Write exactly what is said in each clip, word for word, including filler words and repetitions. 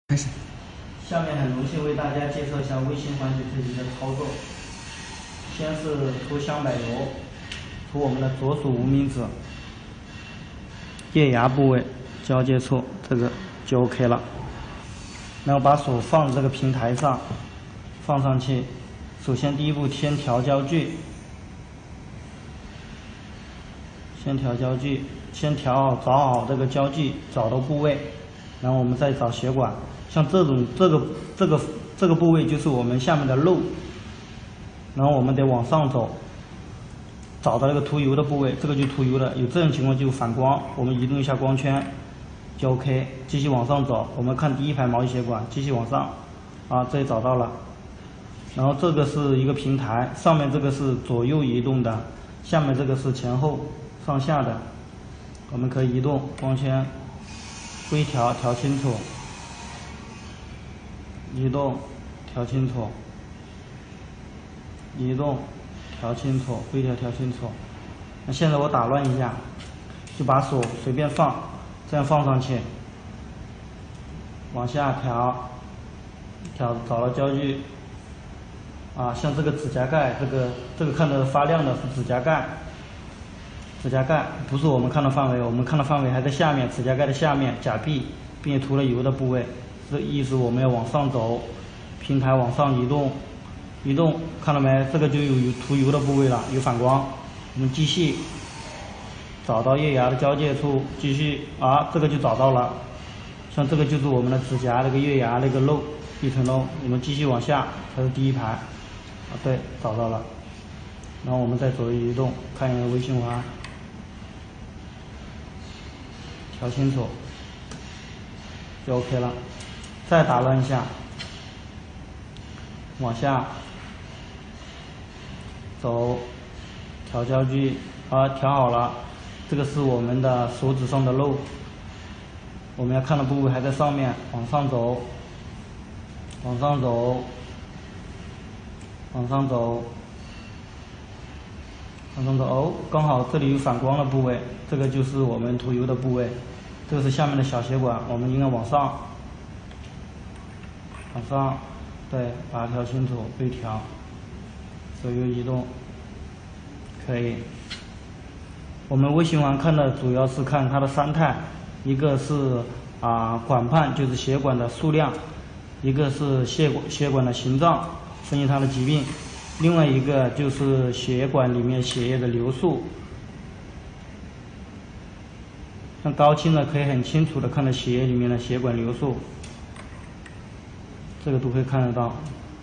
开始。 下面很荣幸为大家介绍一下微循环水推机的操作。先是涂香柏油，涂我们的左手无名指腋牙部位交界处，这个就 OK 了。然后把手放这个平台上，放上去。首先第一步先调焦距，先调焦距，先调好找好这个焦距，找到部位，然后我们再找血管。像这种这个这个这个部位就是我们下面的肉，然后我们得往上走，找到那个涂油的部位，这个就涂油的。有这种情况就反光，我们移动一下光圈就 OK。继续往上走，我们看第一排毛细血管，继续往上，啊，这里找到了。然后这个是一个平台，上面这个是左右移动的，下面这个是前后上下的，我们可以移动光圈，微调调清楚。移动，调清楚；移动，调清楚；微调，调清楚。那现在我打乱一下，就把手随便放，这样放上去，往下调，调找到焦距。啊，像这个指甲盖，这个这个看到发亮的是指甲盖，指甲盖不是我们看的范围，我们看的范围还在下面，指甲盖的下面甲壁，并且涂了油的部位。这意思我们要往上走，平台往上移动，移动看到没？这个就有有涂油的部位了，有反光。我们继续找到腋牙的交界处，继续啊，这个就找到了。像这个就是我们的指甲那个腋牙那个肉一层肉，我们继续往下，它是第一排，啊对，找到了。然后我们再左右移动，看一下微循环，调清楚，就 OK 了。再打乱一下，往下走，调焦距，啊，调好了。这个是我们的手指上的肉，我们要看的部位还在上面，往上走，往上走，往上走，往上走。哦，刚好这里有反光的部位，这个就是我们涂油的部位。这个是下面的小血管，我们应该往上。往上，对，把它调清楚，微调，左右移动，可以。我们微循环看的主要是看它的三态，一个是啊管畔，就是血管的数量；一个是血管血管的形状，分析它的疾病；另外一个就是血管里面血液的流速。像高清的可以很清楚的看到血液里面的血管流速。这个都可以看得到，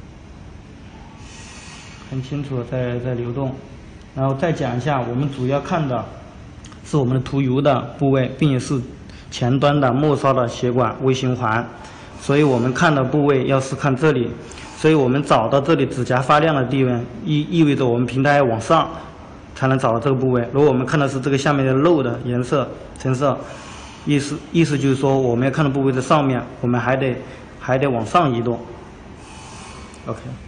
很清楚的在在流动。然后再讲一下，我们主要看的是我们的涂油的部位，并且是前端的末梢的血管微循环，所以我们看的部位要是看这里，所以我们找到这里指甲发亮的地方，意意味着我们平台要往上才能找到这个部位。如果我们看的是这个下面的肉的颜色橙色，意思意思就是说我们要看的部位在上面，我们还得。还得往上移动 ，OK。